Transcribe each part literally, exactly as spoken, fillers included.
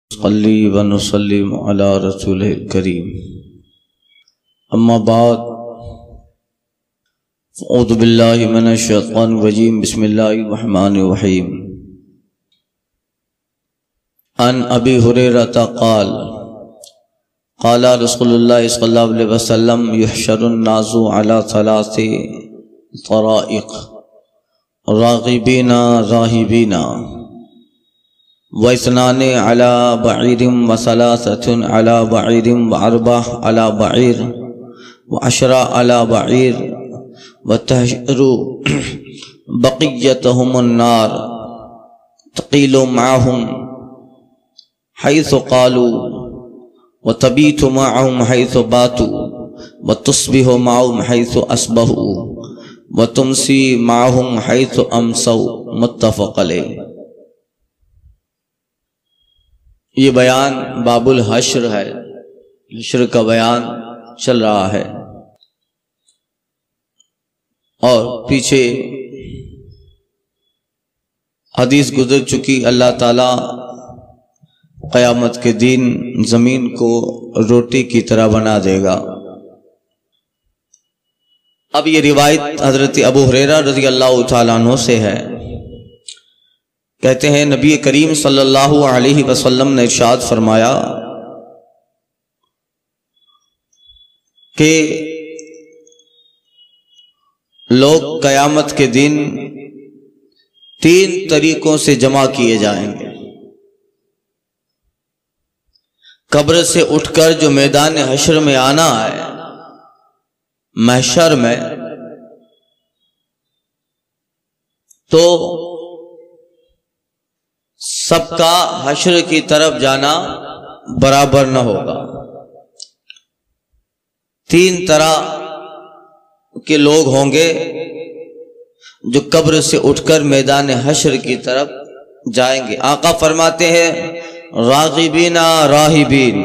صلی و نسلم علی رسول کریم اما بعد اعوذ باللہ من الشیطان الرجیم بسم اللہ الرحمن الرحیم عن ابی ہریرہ قال قال رسول اللہ صلی اللہ علیہ وسلم یحشر الناس علی ثلاث طرائق راغبین راہبین وَإِثْنَانِ عَلَى بَعِيرٍ وَثَلَاثَةٌ عَلَى بَعِيرٍ وَأَرْبَعَةٌ عَلَى بَعِيرٍ وَعَشْرَةٌ عَلَى بَعِيرٍ وَتَحْشُرُ بَقِيَّتَهُمُ النَّارُ تَقِيلُ مَعَهُمْ حَيْثُ قَالُوا وَتَبِيتُ مَعَهُمْ حَيْثُ بَاتُوا وَتُصْبِحُ مَعَهُمْ حَيْثُ أَصْبَحُوا وَتُمْسِي مَعَهُمْ حَيْثُ أَمْسَوْا متفق علیہ۔ یہ بیان باب الحشر ہے، حشر کا بیان چل رہا ہے، اور پیچھے حدیث گزر چکی اللہ تعالی قیامت کے دن زمین کو روٹی کی طرح بنا دے گا۔ اب یہ روایت حضرت ابو ہریرہ رضی اللہ تعالیٰ عنہ سے ہے، کہتے ہیں نبی کریم صلی اللہ علیہ وسلم نے ارشاد فرمایا کہ لوگ قیامت کے دن تین طریقوں سے جمع کیے جائیں گے۔ قبر سے اٹھ کر جو میدان حشر میں آنا ہے، محشر میں، تو سب کا حشر کی طرف جانا برابر نہ ہوگا۔ تین طرح کے لوگ ہوں گے جو قبر سے اٹھ کر میدان حشر کی طرف جائیں گے۔ آقا فرماتے ہیں راغبین راہبین،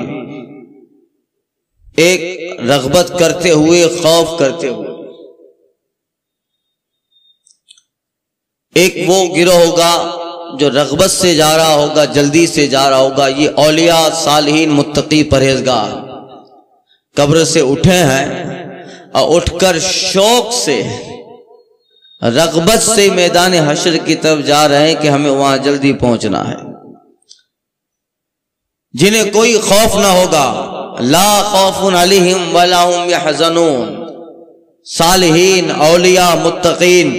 ایک رغبت کرتے ہوئے، خوف کرتے ہوئے۔ ایک وہ گروہ ہوگا جو رغبت سے جا رہا ہوگا، جلدی سے جا رہا ہوگا، یہ اولیاء صالحین متقی پرہیزگار قبر سے اٹھے ہیں اور اٹھ کر شوق سے، رغبت سے میدان حشر کی طرف جا رہے ہیں کہ ہمیں وہاں جلدی پہنچنا ہے، جنہیں کوئی خوف نہ ہوگا۔ لا خوف علیہم ولا هم یحزنون، صالحین اولیاء متقین۔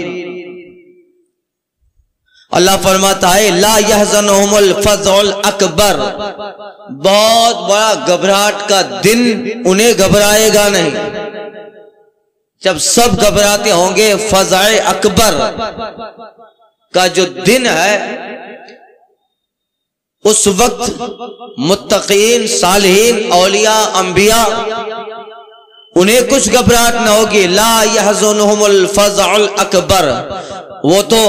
اللہ فرماتا ہے لا یحزنہم الفزع الاکبر، بہت بڑا گھبراہٹ کا دن انہیں گھبرائے گا نہیں۔ جب سب گھبراتے ہوں گے، فزع اکبر کا جو دن ہے، اس وقت متقین، صالحین، اولیاء، انبیاء، انہیں کچھ گھبراہٹ نہ ہوگی۔ لا یحزنہم الفزع الاکبر، وہ تو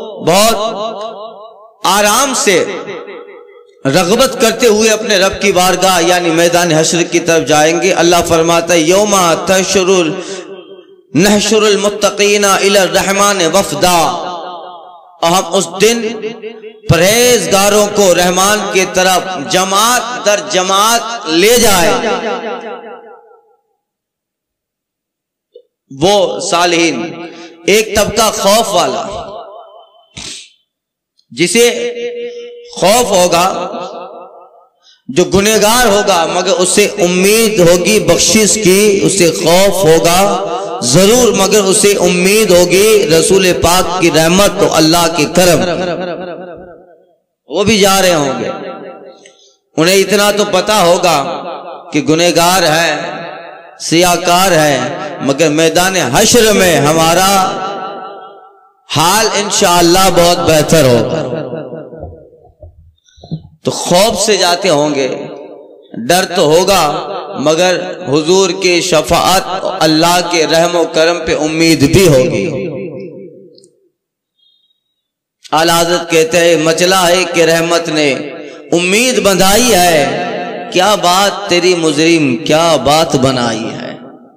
بہت آرام سے رغبت کرتے ہوئے اپنے رب کی بارگاہ یعنی میدان حشر کی طرف جائیں گے۔ اللہ فرماتا ہے یوم تحشر نحشر المتقین الی الرحمن وفدا، اور ہم اس دن پرہیزگاروں کو رحمان کی طرف جماعت در جماعت لے جائیں۔ وہ صالحین، ایک طبقہ خوف والا، جسے خوف ہوگا، جو گنہگار ہوگا مگر اسے امید ہوگی بخشش کی، اسے خوف ہوگا ضرور مگر اسے امید ہوگی رسول پاک کی رحمت و اللہ کی کرم۔ وہ بھی جا رہے ہوں گے، انہیں اتنا تو پتا ہوگا کہ گنہگار ہے، سیاکار ہے، مگر میدان حشر میں ہمارا حال انشاءاللہ بہت بہتر ہوگا۔ تو خوف سے جاتے ہوں گے، ڈر تو ہوگا مگر حضور کی شفاعت، اللہ کے رحم و کرم پہ امید بھی ہوگی۔ اعلیٰ حضرت کہتے ہیں مچلا ہے کہ رحمت نے امید بندھائی ہے، کیا بات تیری مجرم کیا بات بنائی ہے۔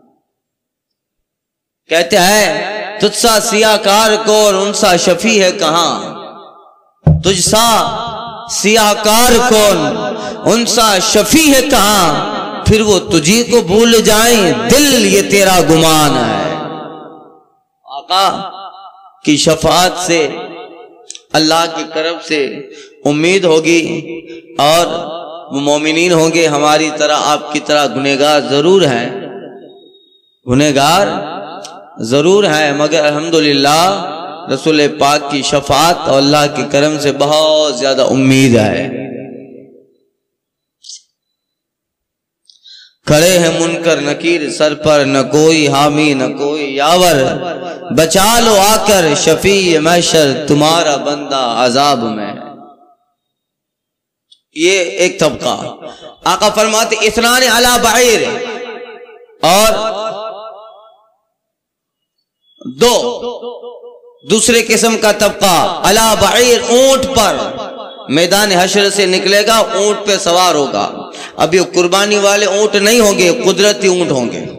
کہتے ہیں تجھ سا سیاہ کار کو اور ان سا شفیع ہے کہاں، تجھ سا سیاہ کار کون ان سا شفیع ہے کہاں، پھر وہ تجھی کو بھول جائیں، دل یہ تیرا گمان ہے۔ آقا کی شفاعت سے، اللہ کی طرف سے امید ہوگی، اور وہ مومنین ہوں گے ہماری طرح، آپ کی طرح گنہگار ضرور ہیں، گنہگار ضرور ہیں، مگر الحمدللہ رسول پاک کی شفاعت اور اللہ کی کرم سے بہت زیادہ امید ہے۔ کھڑے ہیں منکر نکیر سر پر، نہ کوئی حامی نہ کوئی یاور، بچا لو آ کر شفیع محشر تمہارا بندہ عذاب میں۔ یہ ایک طبقہ۔ آقا فرماتے اثنان علی بعیر، اور دو دوسرے قسم کا طبقہ علی بعیر، اونٹ پر میدان حشر سے نکلے گا، اونٹ پہ سوار ہوگا۔ اب یہ قربانی والے اونٹ نہیں ہوں گے، قدرتی اونٹ ہوں گے۔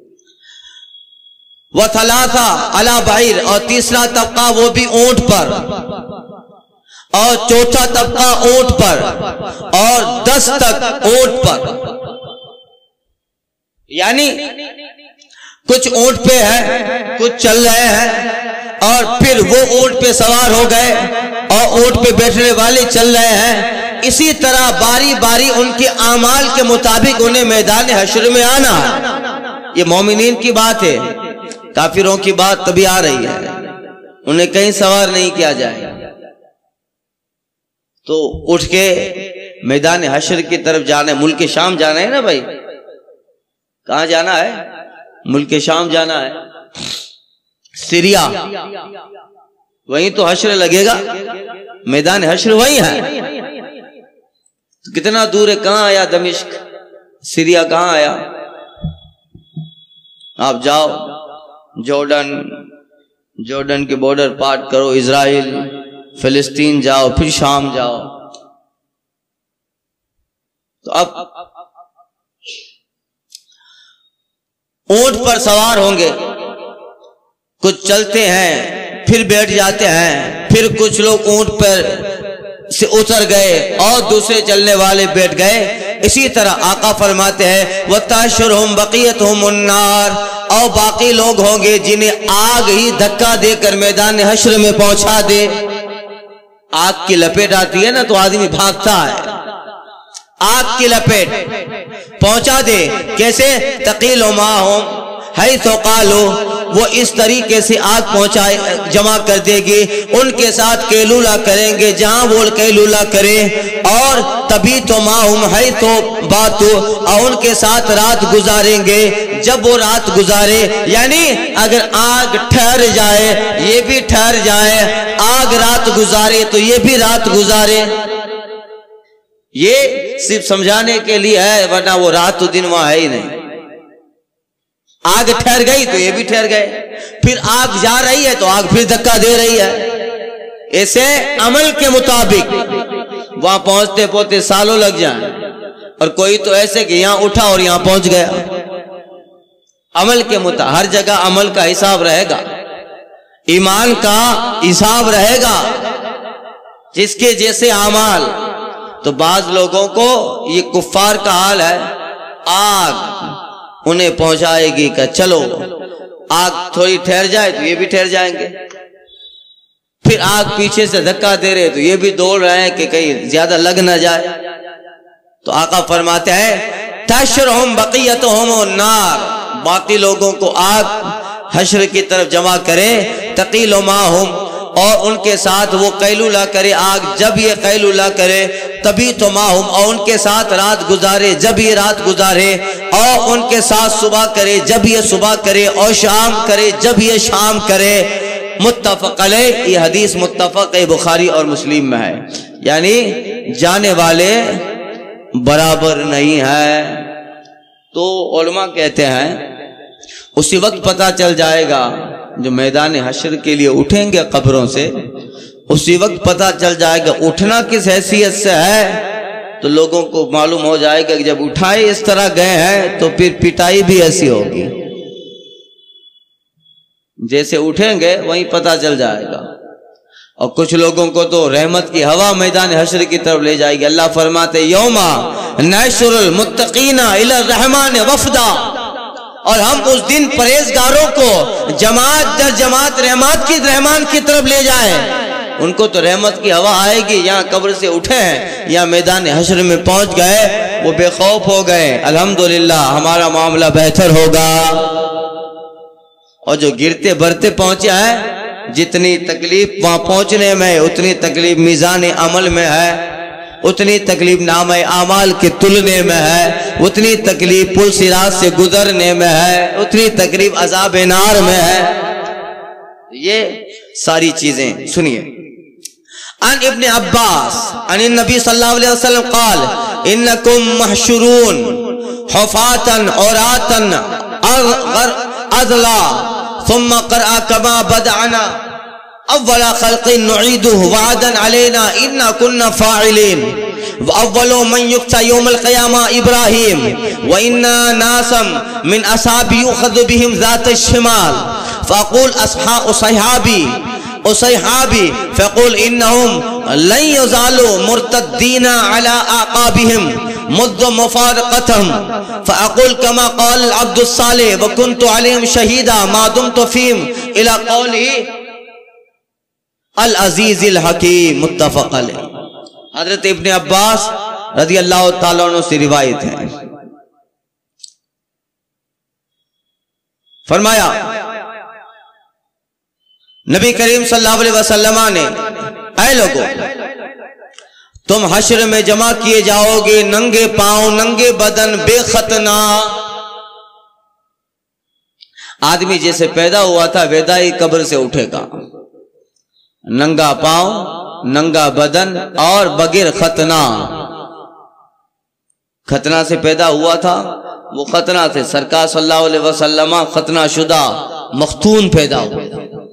وثلاثہ علی بعیر، اور تیسرا طبقہ وہ بھی اونٹ پر، اور چوتھا طبقہ اونٹ پر، اور دس تک اونٹ پر۔ یعنی کچھ اونٹ پہ ہے، کچھ چل رہے ہیں، اور پھر وہ اونٹ پہ سوار ہو گئے، اور اونٹ پہ بیٹھنے والے چل رہے ہیں۔ اسی طرح باری باری ان کے اعمال کے مطابق انہیں میدان حشر میں آنا ہے۔ یہ مومنین کی بات ہے، کافروں کی بات تبھی آ رہی ہے، انہیں کہیں سوار نہیں کیا جائے۔ تو اٹھ کے میدان حشر کی طرف جانا ہے، ملک شام جانا ہے نا بھائی، کہاں جانا ہے؟ ملک شام جانا ہے، سیریا، وہیں تو حشر لگے گا، میدان حشر وہیں ہے۔ تو کتنا دور ہے؟ کہاں آیا دمشق؟ سیریا کہاں آیا؟ آپ جاؤ جارڈن، جارڈن کے بارڈر پار کرو، اسرائیل، فلسطین جاؤ، پھر شام جاؤ۔ تو اب اونٹ پر سوار ہوں گے، کچھ چلتے ہیں پھر بیٹھ جاتے ہیں، پھر کچھ لوگ اونٹ پر سے اتر گئے اور دوسرے چلنے والے بیٹھ گئے۔ اسی طرح آقا فرماتے ہیں وَتَحْشُرُهُمْ بَقِيَّتُهُمُ النَّارِ، اور باقی لوگ ہوں گے جنہیں آگ ہی دھکا دے کر میدان حشر میں پہنچا دے۔ آگ کی لپیٹ آتی ہے نا تو آدمی بھاگتا ہے، آگ کی لپیٹ پہنچا دے، کیسے؟ تَقِيلُ مَاهُمْ حیث قالوا، وہ اس طریقے سے آگ پہنچائے جمع کر دے گی، ان کے ساتھ قیلولہ کریں گے جہاں وہ قیلولہ کریں، اور تبھی تو ماہم حیث باتو، اور ان کے ساتھ رات گزاریں گے جب وہ رات گزارے۔ یعنی اگر آگ ٹھہر جائے یہ بھی ٹھہر جائے، آگ رات گزارے تو یہ بھی رات گزارے۔ یہ صرف سمجھانے کے لیے ہے، ورنہ وہ رات تو دن وہاں ہے ہی نہیں۔ آگ ٹھہر گئی تو یہ بھی ٹھہر گئے، پھر آگ جا رہی ہے تو آگ پھر دھکا دے رہی ہے۔ ایسے عمل کے مطابق وہاں پہنچتے پہنچتے سالوں لگ جائیں، اور کوئی تو ایسے کہ یہاں اٹھا اور یہاں پہنچ گیا۔ عمل کے مطابق ہر جگہ عمل کا حساب رہے گا، ایمان کا حساب رہے گا، جس کے جیسے اعمال۔ تو بعض لوگوں کو یہ کفار کا حال ہے، آگ انہیں پہنچائے گی کہ چلو، آگ تھوڑی ٹھہر جائے تو یہ بھی ٹھہر جائیں گے، پھر آگ پیچھے سے دھکا دے رہے تو یہ بھی دوڑ رہے ہیں کہ کہیں زیادہ لگ نہ جائے۔ تو آقا فرماتے ہیں تحشرہم بقیتہم النار، باقی لوگوں کو آگ حشر کی طرف جمع کرے، تقیل ماہم، اور ان کے ساتھ وہ قیلولہ کرے آگ جب یہ قیلولہ کرے، تبھی تو ماہم، اور ان کے ساتھ رات گزارے جب یہ رات گزارے، اور ان کے ساتھ صبح کرے جب یہ صبح کرے، اور شام کرے جب یہ شام کرے۔ متفق علیہ، یہ حدیث متفق بخاری اور مسلم میں ہے۔ یعنی جانے والے برابر نہیں ہے۔ تو علماء کہتے ہیں اسی وقت پتہ چل جائے گا، جو میدان حشر کے لیے اٹھیں گے قبروں سے، اسی وقت پتہ چل جائے گا اٹھنا کس حیثیت سے ہے۔ تو لوگوں کو معلوم ہو جائے گا کہ جب اٹھائے اس طرح گئے ہیں تو پھر پٹائی بھی ایسی ہوگی، جیسے اٹھیں گے وہیں پتہ چل جائے گا۔ اور کچھ لوگوں کو تو رحمت کی ہوا میدان حشر کی طرف لے جائے گی. اللہ فرماتے یوما نحشر المتقین الی الرحمن وفدا، اور ہم اس دن پرہیزگاروں کو جماعت در جماعت رحمت کی رحمان کی طرف لے جائیں. ان کو تو رحمت کی ہوا آئے گی، یہاں قبر سے اٹھے ہیں یا میدان حشر میں پہنچ گئے وہ بے خوف ہو گئے. الحمدللہ ہمارا معاملہ بہتر ہوگا. اور جو گرتے بھرتے پہنچا ہے، جتنی تکلیف وہاں پہنچنے میں اتنی تکلیف میزان عمل میں ہے، اتنی تکلیف نامہ اعمال کے تلنے میں ہے، اتنی تکلیف پل صراط سے گزرنے میں ہے، اتنی تکلیف عذاب نار میں ہے. یہ ساری چیزیں سنیے. عن ابن عباس عن النبی صلی اللہ علیہ وسلم قال انکم محشرون حفاتا عراتا عذلا ثم قرأ كما بدعنا اول خلق نعيده وعدا علينا انا كنا فاعلين واول من يقتى يوم القيامة ابراهيم وانا ناسا من اصحاب يؤخذ بهم ذات الشمال فاقول اصحاب صحابي اصحابي فقول انهم لن يزالوا مرتدين على اعقابهم مذ مفارقتهم فاقول كما قال العبد الصالح وكنت عليهم شهيدا ما دمت فيهم الى قوله العزیز الحکیم متفق علیہ. حضرت ابن عباس رضی اللہ تعالیٰ عنہ سے روایت ہے، فرمایا نبی کریم صلی اللہ علیہ وسلم نے اے لوگو تم حشر میں جمع کیے جاؤ گے ننگے پاؤں ننگے بدن بے ختنہ. آدمی جیسے پیدا ہوا تھا ویدا ہی قبر سے اٹھے گا، ننگا پاؤں ننگا بدن اور بغیر ختنہ. ختنہ سے پیدا ہوا تھا، وہ ختنہ سے سرکار صلی اللہ علیہ وسلم ختنہ شدہ مختون پیدا ہوئے.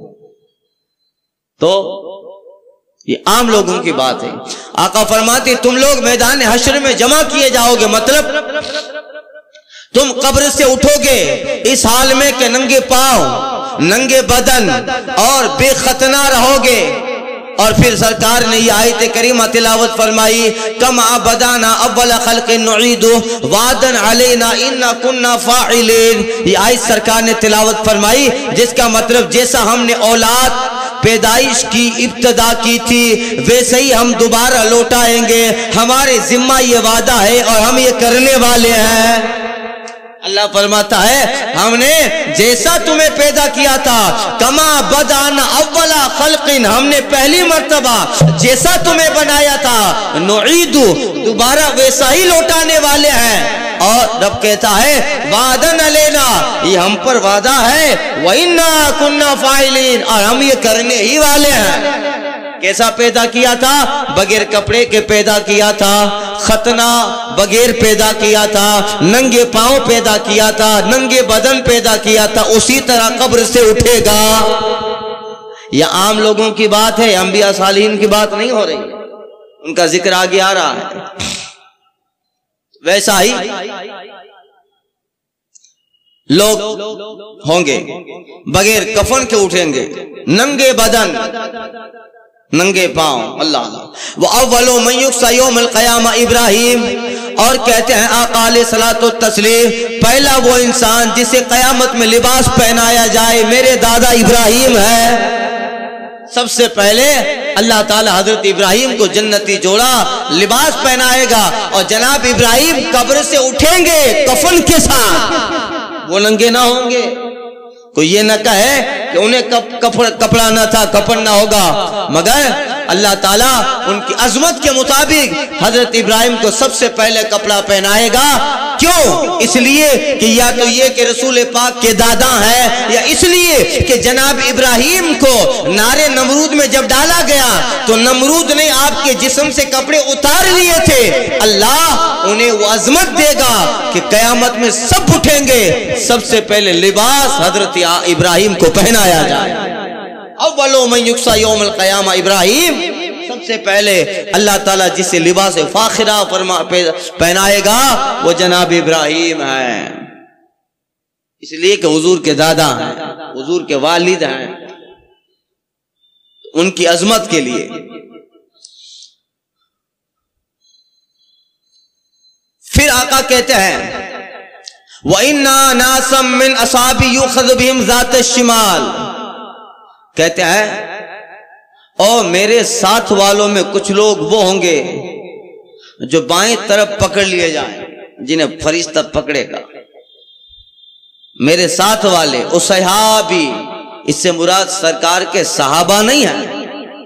تو یہ عام لوگوں کی بات ہے. آقا فرماتے تم لوگ میدان حشر میں جمع کیے جاؤ گے، مطلب تم قبر سے اٹھو گے اس حال میں کہ ننگے پاؤں ننگے بدن اور بے ختنہ رہو گے. اور پھر سرکار نے یہ آیت کریمہ تلاوت فرمائی کما بدانا اول خلق نعید وعدا علینا انا کنا فاعلین. یہ آیت سرکار نے تلاوت فرمائی جس کا مطلب جیسا ہم نے اولاد پیدائش کی ابتدا کی تھی ویسے ہی ہم دوبارہ لوٹائیں گے. ہمارے ذمہ یہ وعدہ ہے اور ہم یہ کرنے والے ہیں. اللہ فرماتا ہے ہم نے جیسا تمہیں پیدا کیا تھا کما بدانا اولا خلق، ہم نے پہلی مرتبہ جیسا تمہیں بنایا تھا نعیدو دوبارہ ویسا ہی لوٹانے والے ہیں. اور رب کہتا ہے وعدن علینا، یہ ہم پر وعدہ ہے، وَإِنَّا كُنَّا فَاعِلِينَ، اور ہم یہ کرنے ہی والے ہیں. کیسا پیدا کیا تھا؟ بغیر کپڑے کے پیدا کیا تھا، ختنہ بغیر پیدا کیا تھا، ننگے پاؤں پیدا کیا تھا، ننگے بدن پیدا کیا تھا، اسی طرح قبر سے اٹھے گا. یہ عام لوگوں کی بات ہے، انبیاء صالحین کی بات نہیں ہو رہی، ان کا ذکر آگے آ رہا ہے. ویسا ہی لوگ ہوں گے بغیر کفن کے اٹھیں گے، ننگے بدن ننگے پاؤں. اللہ اللہ وَأَوَّلُ مَنْ يُقْصَى يَوْمَ الْقِيَامَةِ ابراہیم، اور کہتے ہیں آقا علیہ الصلوۃ والتسلیم پہلا وہ انسان جسے قیامت میں لباس پہنایا جائے میرے دادا ابراہیم ہے. سب سے پہلے اللہ تعالی حضرت ابراہیم کو جنتی جوڑا لباس پہنائے گا، اور جناب ابراہیم قبر سے اٹھیں گے کفن کے ساتھ، وہ ننگے نہ ہوں گے. کوئی یہ نہ کہے کہ انہیں کپڑا نہ تھا کفن نہ ہوگا، مگر اللہ تعالیٰ ان کی عظمت کے مطابق حضرت ابراہیم کو سب سے پہلے کپڑا پہنائے گا. کیوں؟ اس لیے کہ یا تو یہ کہ رسول پاک کے دادا ہیں، یا اس لیے کہ جناب ابراہیم کو نار نمرود میں جب ڈالا گیا تو نمرود نے آپ کے جسم سے کپڑے اتار لیے تھے. اللہ انہیں وہ عظمت دے گا کہ قیامت میں سب اٹھیں گے، سب سے پہلے لباس حضرت ابراہیم کو پہنایا جائے. اولو من یقصى یوم القیامہ ابراہیم، سب سے پہلے اللہ تعالیٰ جسے لباس فاخرہ فرما پہنائے گا وہ جناب ابراہیم ہے. اس لیے کہ حضور کے دادا ہیں، حضور کے والد ہیں. ان کی عظمت کے لیے. پھر آقا کہتے ہیں وَإِنَّا نَاسًا مِّنْ أَصْحَابِي يُؤْخَذُ بِهِمْ ذَاتَ الشِّمَالِ. کہتے ہیں اور میرے ساتھ والوں میں کچھ لوگ وہ ہوں گے جو بائیں طرف پکڑ لیے جائیں، جنہیں فرشتہ پکڑے گا. میرے ساتھ والے اصحابی، اس سے مراد سرکار کے صحابہ نہیں ہیں.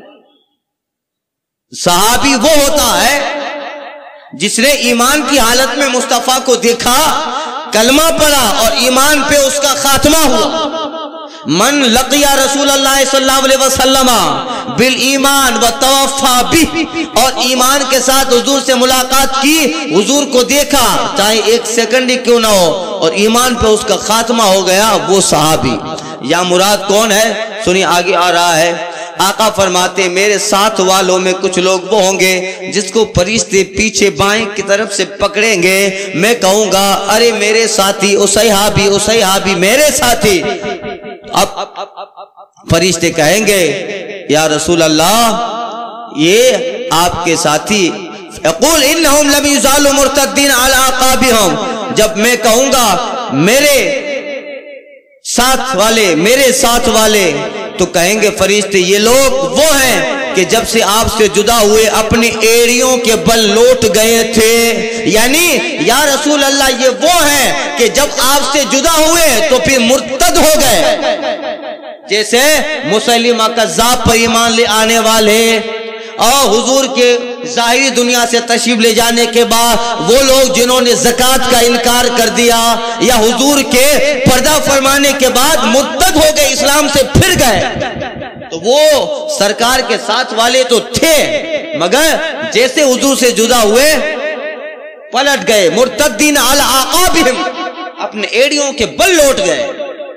صحابی وہ ہوتا ہے جس نے ایمان کی حالت میں مصطفیٰ کو دیکھا، کلمہ پڑھا اور ایمان پہ اس کا خاتمہ ہوا. من لقی رسول اللہ صلی اللہ علیہ وسلم بالایمان وتوفى به، اور ایمان کے ساتھ حضور سے ملاقات کی، حضور کو دیکھا چاہے ایک سیکنڈ ہی کیوں نہ ہو، اور ایمان پہ اس کا خاتمہ ہو گیا، وہ صحابی. یا مراد کون ہے؟ سنی آگے آ رہا ہے. آقا فرماتے میرے ساتھ والوں میں کچھ لوگ وہ ہوں گے جس کو فرشتے پیچھے بائیں کی طرف سے پکڑیں گے. میں کہوں گا ارے میرے ساتھی، او صحابی، او صحابی، میرے ساتھی. اب فرشتے کہیں گے یا رسول اللہ یہ آپ کے ساتھی. یقول انہم لم یزالوا مرتدین علی اعقابہم. جب میں کہوں گا میرے ساتھ والے، میرے ساتھ والے، تو کہیں گے فرشتے یہ لوگ وہ ہیں کہ جب سے آپ سے جدا ہوئے اپنی ایڑیوں کے بل لوٹ گئے تھے. یعنی یا رسول اللہ یہ وہ ہیں کہ جب آپ سے جدا ہوئے تو پھر مرتد ہو گئے، جیسے مسلمہ کذاب پر ایمان لے آنے والے اور حضور کے ظاہری دنیا سے تشریف لے جانے کے بعد وہ لوگ جنہوں نے زکوٰۃ کا انکار کر دیا، یا حضور کے پردہ فرمانے کے بعد مرتد ہو گئے، اسلام سے پھر گئے. تو وہ سرکار کے ساتھ والے تو تھے، مگر جیسے حضور سے جدا ہوئے پلٹ گئے. مرتدین علی اعقابہم، اپنے ایڑیوں کے بل لوٹ گئے.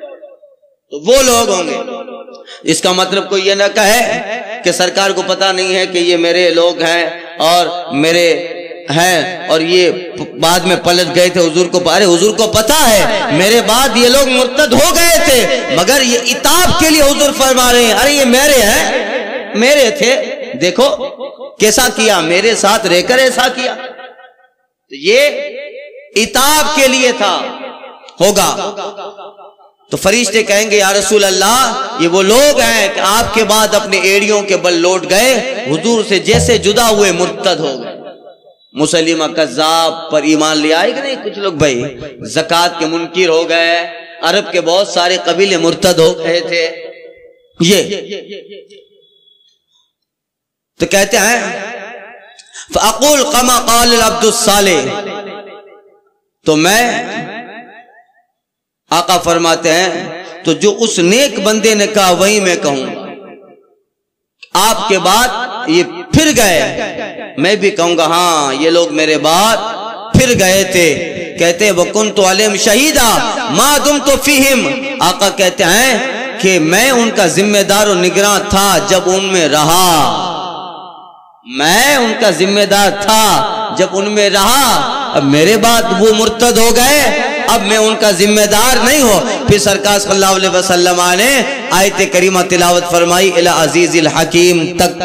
تو وہ لوگ ہوں گے. اس کا مطلب کوئی یہ نہ کہے کہ سرکار کو پتا نہیں ہے کہ یہ میرے لوگ ہیں اور میرے ہیں اور یہ بعد میں پلٹ گئے تھے. حضور کو ارے حضور کو پتا ہے میرے بعد یہ لوگ مرتد ہو گئے تھے، مگر یہ عتاب کے لیے حضور فرما رہے ہیں ارے یہ میرے ہیں، میرے تھے. دیکھو کیسا کیا، میرے ساتھ رہ کر ایسا کیا. تو یہ عتاب کے لیے تھا، ہوگا. تو فرشتے کہیں گے یا رسول اللہ یہ وہ لوگ ہیں کہ آپ کے بعد اپنے ایڑیوں کے بل لوٹ گئے، حضور سے جیسے جدا ہوئے مرتد ہو گئے. مسلمہ کذاب پر ایمان لے آئے کہ نہیں؟ کچھ لوگ بھائی زکوٰۃ کے منکر ہو گئے، عرب کے بہت سارے قبیلے مرتد ہو گئے تھے. یہ تو کہتے ہیں فَأَقُولْ كَمَا قَالَ الْعَبْدُ الصَّالِحُ. تو میں آقا فرماتے ہیں تو جو اس نیک بندے نے کہا وہی میں کہوں. آپ کے بعد یہ پھر گئے، میں بھی کہوں گا ہاں یہ لوگ میرے بعد پھر گئے تھے. کہتے ہیں وَكُنْتُ عَلَيْهِمْ شَهِيدًا مَا دُمْتُ فِيهِمْ. آقا کہتے ہیں کہ میں ان کا ذمہ دار و نگراں تھا جب ان میں رہا. میں ان کا ذمہ دار تھا جب ان میں رہا. اب میرے بعد وہ مرتد ہو گئے، اب میں ان کا ذمہ دار نہیں ہوں. پھر سرکار صلی اللہ علیہ وسلم نے آیت کریمہ تلاوت فرمائی الی عزیز الحکیم تک.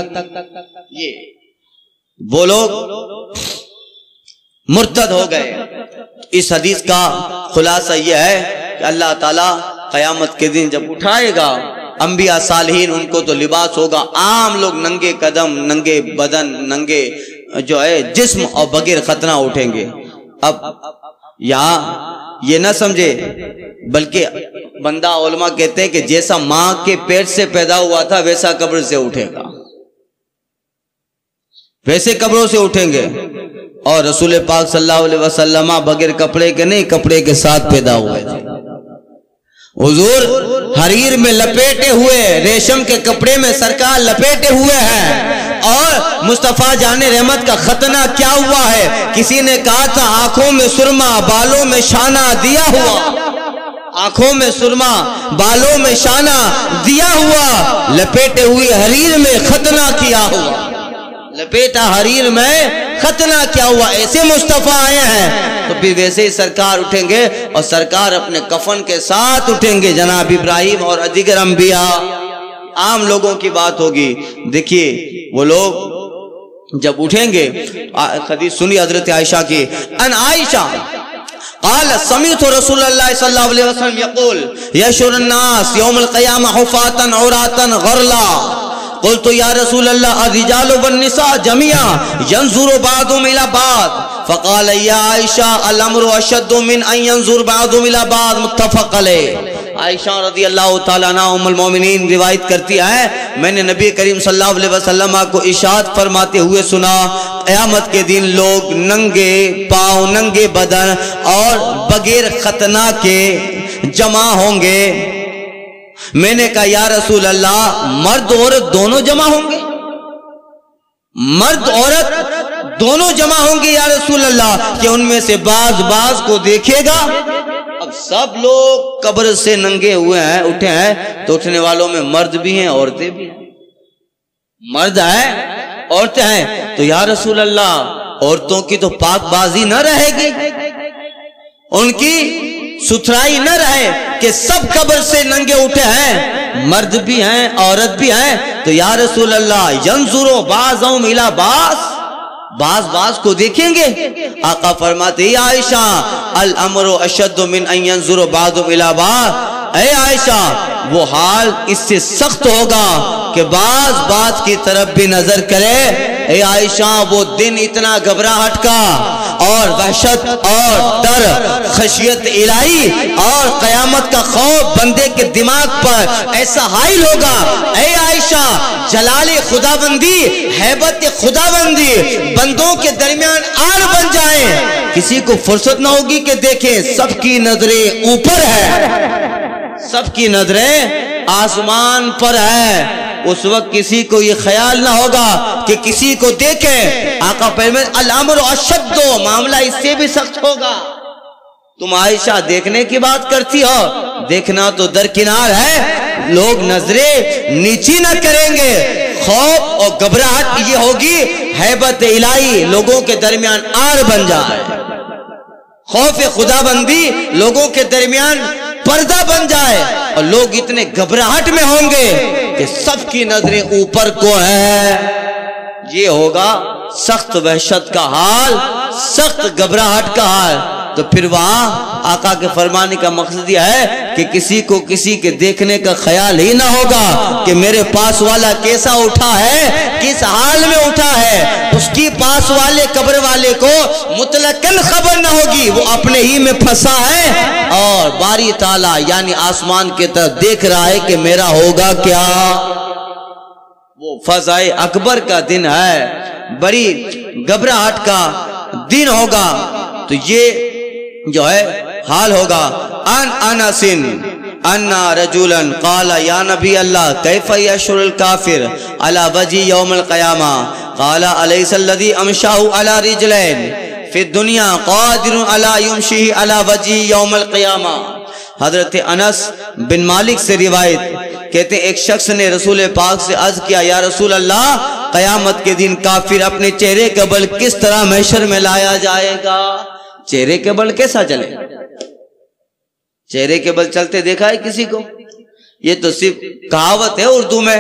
یہ وہ لوگ مرتد ہو گئے. اس حدیث کا خلاصہ یہ ہے کہ اللہ تعالیٰ قیامت کے دن جب اٹھائے گا انبیاء صالحین، ان کو تو لباس ہوگا، عام لوگ ننگے قدم، ننگے بدن، ننگے جو ہے جسم اور بغیر ختنہ اٹھیں گے. اب یہاں یہ نہ سمجھے، بلکہ بندہ علماء کہتے ہیں کہ جیسا ماں کے پیٹ سے پیدا ہوا تھا ویسا قبر سے اٹھے گا، ویسے قبروں سے اٹھیں گے. اور رسول پاک صلی اللہ علیہ وسلم بغیر کپڑے کے نہیں، کپڑے کے ساتھ پیدا ہوئے تھے. حضور حریر میں لپیٹے ہوئے، ریشم کے کپڑے میں سرکار لپیٹے ہوئے ہیں. اور مصطفیٰ جان رحمت کا ختنہ کیا ہوا ہے؟ کسی نے کہا تھا آنکھوں میں سرما، بالوں میں شانہ دیا ہوا. آنکھوں میں سرما، بالوں میں شانہ دیا ہوا، لپیٹے ہوئے حریر میں ختنہ کیا ہوا. لپیٹا حریر میں ختنہ کیا ہوا. ایسے مصطفیٰ آئے ہیں تو پھر ویسے ہی سرکار اٹھیں گے، اور سرکار اپنے کفن کے ساتھ اٹھیں گے. جناب ابراہیم اور دیگر انبیاء عام لوگوں کی بات ہوگی. دیکھیے وہ لوگ جب اٹھیں گے, حدیث سنی حضرت عائشہ کی, ان عائشہ قال سمعت رسول اللہ صلی اللہ علیہ وسلم یقول یحشر الناس یوم القیامہ حفاتا عراتا غرلا. قلت یا رسول اللہ الرجال والنساء جميعا ينظر بعضهم الى بعض فقال یا عائشہ الامر اشد من ان ينظر بعضهم الى بعض. متفق علیہ. عائشہ رضی اللہ تعالیٰ عنہ ام المومنین روایت کرتی ہے, میں نے نبی کریم صلی اللہ علیہ وسلم کو ارشاد فرماتے ہوئے سنا, قیامت کے دن لوگ ننگے پاؤں, ننگے بدن اور بغیر ختنہ کے جمع ہوں گے. میں نے کہا یا رسول اللہ مرد عورت دونوں جمع ہوں گے؟ مرد عورت دونوں جمع ہوں گے یا رسول اللہ, کہ ان میں سے بعض بعض کو دیکھے گا. اب سب لوگ قبر سے ننگے ہوئے ہیں, اٹھے ہیں, تو اٹھنے والوں میں مرد بھی ہیں عورتیں بھی ہیں. مرد ہیں عورتیں ہیں, تو یا رسول اللہ عورتوں کی تو پاک بازی نہ رہے گی, ان کی ستھرائی نہ رہے کہ سب قبر سے ننگے اٹھے ہیں, مرد بھی ہیں عورت بھی ہیں. تو یا رسول اللہ ینظروا بعضهم الی بعض, بعض بعض کو دیکھیں گے. آقا فرماتے یا عائشہ الامر اشد من ان ينظر بعضهم الی بعض. اے عائشہ وہ حال اس سے سخت ہوگا کہ بعض بعض کی طرف بھی نظر کرے. اے عائشہ وہ دن اتنا گھبراہٹ کا اور وحشت اور ڈر, خشیت الہی اور قیامت کا خوف بندے کے دماغ پر ایسا حائل ہوگا. اے عائشہ جلال خدا بندی, ہیبت خدا بندی بندوں کے درمیان آڑ بن جائیں. کسی کو فرصت نہ ہوگی کہ دیکھیں, سب کی نظریں اوپر ہے, سب کی نظریں آسمان پر ہے. اس وقت کسی کو یہ خیال نہ ہوگا کہ کسی کو دیکھیں. آقا فرماتے الامر اشد, معاملہ اس سے بھی سخت ہوگا. تم عائشہ دیکھنے کی بات کرتی ہو, دیکھنا تو درکنار ہے, لوگ نظریں نیچی نہ کریں گے. خوف اور گھبراہٹ یہ ہوگی ہیبت الہی لوگوں کے درمیان آڑ بن جائے, خوف خدا بندی لوگوں کے درمیان پردہ بن جائے, اور لوگ اتنے گھبراہٹ میں ہوں گے کہ سب کی نظریں اوپر کو ہیں. یہ ہوگا سخت وحشت کا حال, سخت گھبراہٹ کا حال. تو پھر وہاں آقا کے فرمانے کا مقصد یہ ہے کہ کسی کو کسی کے دیکھنے کا خیال ہی نہ ہوگا کہ میرے پاس والا کیسا اٹھا ہے, کس حال میں اٹھا ہے. اس کی پاس والے قبر والے کو مطلقاً خبر نہ ہوگی, وہ اپنے ہی میں پھنسا ہے اور باری تعالیٰ یعنی آسمان کی طرف دیکھ رہا ہے کہ میرا ہوگا کیا. وہ فضائے اکبر کا دن ہے, بڑی گھبراہٹ کا دن ہوگا. تو یہ جو ہے حال ہوگا. ان انس ان رجلا قال یا نبی اللہ کیف یشر الکافر علی وجه یوم القیامہ قال الیس الذی امشاه علی رجلین فی الدنیا قادر علی یمشیہ علی وجه یوم القیامہ. حضرت انس بن مالک سے روایت کہتے ہیں ایک شخص نے رسول پاک سے عرض کیا یا رسول اللہ قیامت کے دن کافر اپنے چہرے کے بل کس طرح محشر میں لایا جائے گا. چہرے کے بل کیسا چلے, چہرے کے بل چلتے دیکھا ہے کسی کو؟ یہ تو صرف کہاوت ہے, اردو میں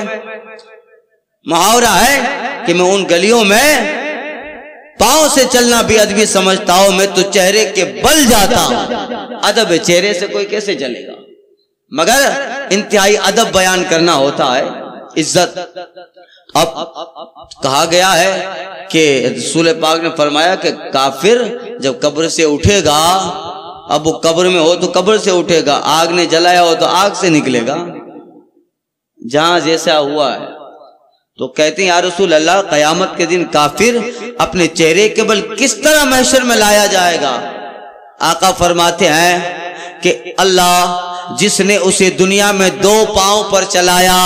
محاورہ ہے کہ میں ان گلیوں میں پاؤں سے چلنا بھی ادبی سمجھتا ہوں, میں تو چہرے کے بل جاتا ہوں. ادب چہرے سے کوئی کیسے چلے گا, مگر انتہائی ادب بیان کرنا ہوتا ہے, عزت. اب کہا گیا ہے کہ رسول پاک نے فرمایا کہ کافر جب قبر سے اٹھے گا, اب وہ قبر میں ہو تو قبر سے اٹھے گا, آگ نے جلایا ہو تو آگ سے نکلے گا, جہاں جیسا ہوا ہے. تو کہتے ہیں یا رسول اللہ قیامت کے دن کافر اپنے چہرے کے بل کس طرح محشر میں لایا جائے گا. آقا فرماتے ہیں کہ اللہ جس نے اسے دنیا میں دو پاؤں پر چلایا,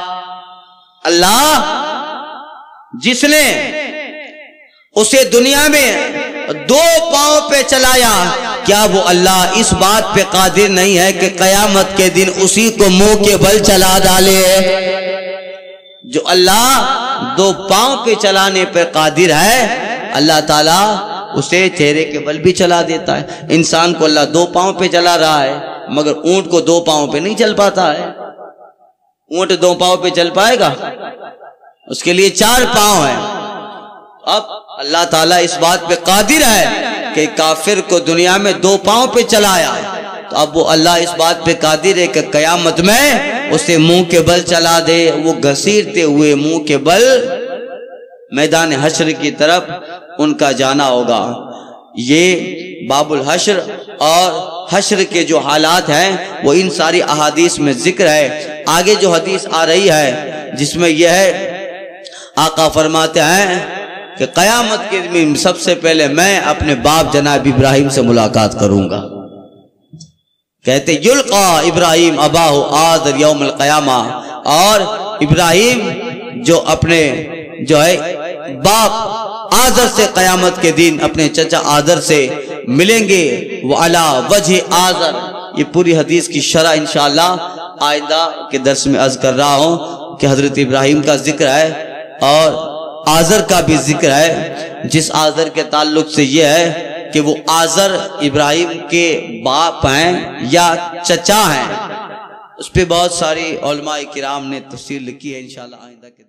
اللہ جس نے اسے دنیا میں دو پاؤں پہ چلایا, کیا وہ اللہ اس بات پہ قادر نہیں ہے کہ قیامت کے دن اسی کو منہ کے بل چلا ڈالے؟ جو اللہ دو پاؤں پہ چلانے پہ قادر ہے, اللہ تعالیٰ اسے چہرے کے بل بھی چلا دیتا ہے. انسان کو اللہ دو پاؤں پہ چلا رہا ہے, مگر اونٹ کو دو پاؤں پہ نہیں چل پاتا ہے. اونٹ دو پاؤں پہ چل پائے گا؟ اس کے لیے چار پاؤں ہیں۔ اب اللہ تعالیٰ اس بات پہ قادر ہے کہ کافر کو دنیا میں دو پاؤں پہ چلایا، تو اب وہ اللہ اس بات پہ قادر ہے کہ قیامت میں اسے منہ کے بل چلا دے، وہ گھسیٹتے ہوئے منہ کے بل میدان حشر کی طرف ان کا جانا ہوگا۔ یہ باب الحشر اور حشر کے جو حالات ہیں وہ ان ساری احادیث میں ذکر ہے۔ آگے جو حدیث آ رہی ہے جس میں یہ ہے، آقا فرماتے ہیں کہ قیامت کے دن سب سے پہلے میں اپنے باپ جناب ابراہیم سے ملاقات کروں گا۔ کہتے یلقا ابراہیم اباہ آذر یوم القیامہ، اور ابراہیم جو اپنے جو ہے باپ آذر سے قیامت کے دن اپنے چچا آذر سے ملیں گے۔ وعلی وجہ آذر، یہ پوری حدیث کی شرح انشاءاللہ آئندہ کے درس میں عرض کر رہا ہوں کہ حضرت ابراہیم کا ذکر ہے اور آذر کا بھی ذکر ہے، جس آذر کے تعلق سے یہ ہے کہ وہ آذر ابراہیم کے باپ ہیں یا چچا ہیں، اس پہ بہت ساری علماء کرام نے تفسیر لکھی ہے، انشاءاللہ آئندہ کے